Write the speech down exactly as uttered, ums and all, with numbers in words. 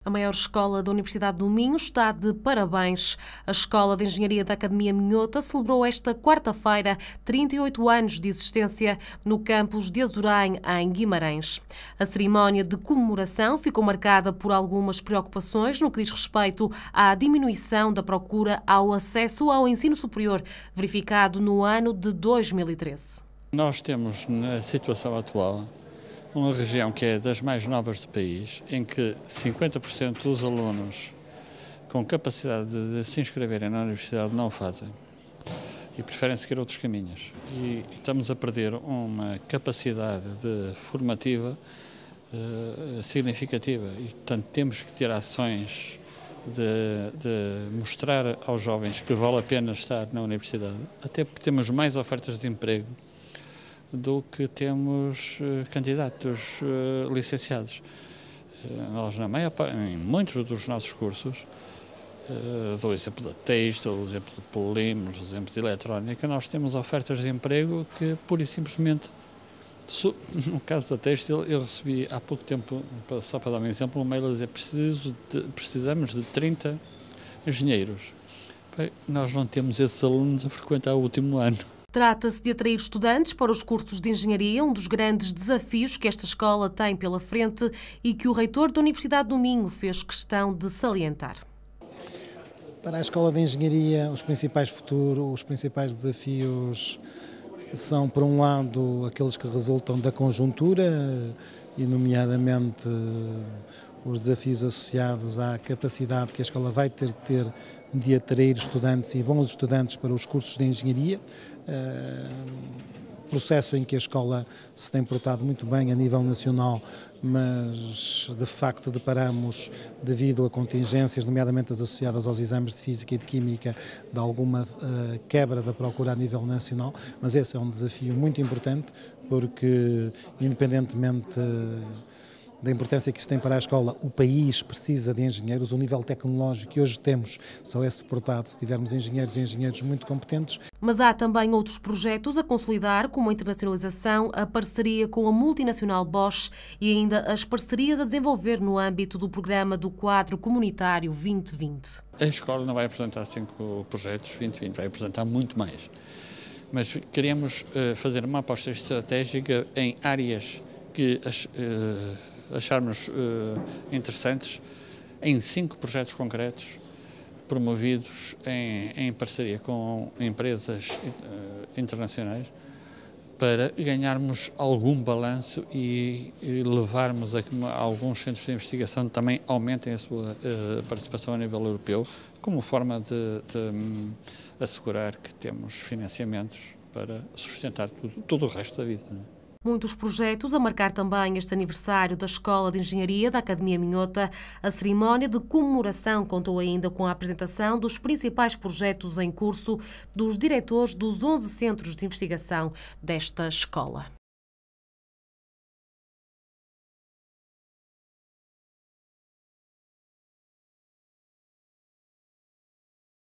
A maior escola da Universidade do Minho está de parabéns. A Escola de Engenharia da Academia Minhota celebrou esta quarta-feira trinta e oito anos de existência no campus de Azurém, em Guimarães. A cerimónia de comemoração ficou marcada por algumas preocupações no que diz respeito à diminuição da procura ao acesso ao ensino superior, verificado no ano de dois mil e treze. Nós temos, na situação atual, uma região que é das mais novas do país, em que cinquenta por cento dos alunos com capacidade de se inscreverem na universidade não o fazem e preferem seguir outros caminhos. E estamos a perder uma capacidade de formativa uh, significativa e, portanto, temos que ter ações de, de mostrar aos jovens que vale a pena estar na universidade, até porque temos mais ofertas de emprego do que temos uh, candidatos uh, licenciados. Uh, nós, na maior, em muitos dos nossos cursos, uh, dou o exemplo da têxtil, o exemplo de polímeros, o exemplo de eletrónica, nós temos ofertas de emprego que, pura e simplesmente, no caso da têxtil, eu recebi há pouco tempo, só para dar um exemplo, um mail a dizer preciso de, precisamos de trinta engenheiros. Bem, nós não temos esses alunos a frequentar o último ano. Trata-se de atrair estudantes para os cursos de engenharia, um dos grandes desafios que esta escola tem pela frente e que o reitor da Universidade do Minho fez questão de salientar. Para a Escola de Engenharia, os principais futuros, os principais desafios são, por um lado, aqueles que resultam da conjuntura, e nomeadamente os desafios associados à capacidade que a escola vai ter de ter de atrair estudantes e bons estudantes para os cursos de engenharia, processo em que a escola se tem portado muito bem a nível nacional, mas de facto deparamos, devido a contingências, nomeadamente as associadas aos exames de Física e de Química, de alguma uh, quebra da procura a nível nacional, mas esse é um desafio muito importante, porque independentemente uh, da importância que isso tem para a escola, o país precisa de engenheiros, o nível tecnológico que hoje temos só é suportado se tivermos engenheiros e engenheiros muito competentes. Mas há também outros projetos a consolidar, como a internacionalização, a parceria com a multinacional Bosch e ainda as parcerias a desenvolver no âmbito do programa do Quadro Comunitário vinte vinte. A escola não vai apresentar cinco projetos vinte vinte, vai apresentar muito mais. Mas queremos uh, fazer uma aposta estratégica em áreas que as, uh, acharmos uh, interessantes, em cinco projetos concretos, promovidos em, em parceria com empresas uh, internacionais, para ganharmos algum balanço e, e levarmos a que alguns centros de investigação também aumentem a sua uh, participação a nível europeu, como forma de, de um, assegurar que temos financiamentos para sustentar tudo, todo o resto da vida, não é? Muitos projetos a marcar também este aniversário da Escola de Engenharia da Academia Minhota. A cerimónia de comemoração contou ainda com a apresentação dos principais projetos em curso dos diretores dos onze centros de investigação desta escola.